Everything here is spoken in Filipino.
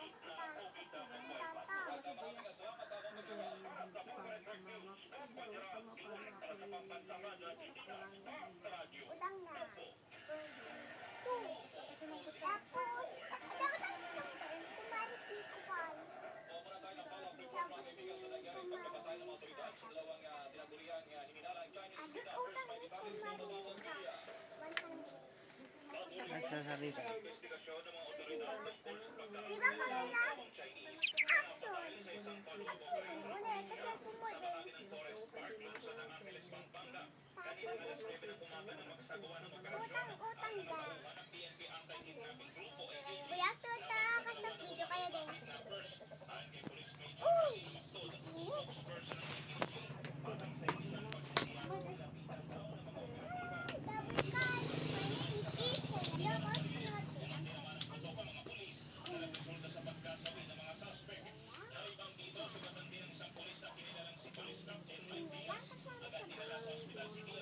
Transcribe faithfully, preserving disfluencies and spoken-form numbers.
Utang na. Two. Tapos, dapat ang kumari kiko pa. Tapos ni kumari. Ados utang ni kumari ka. one hundred. Nagsasalita. Diba kamera? Action! Ulit, kasi pumuli. Utang-utang ba? Kuya, tuta ka sa video kayo din. Uy! Init! Double guys! My name is Ethan. Hello, Thank you.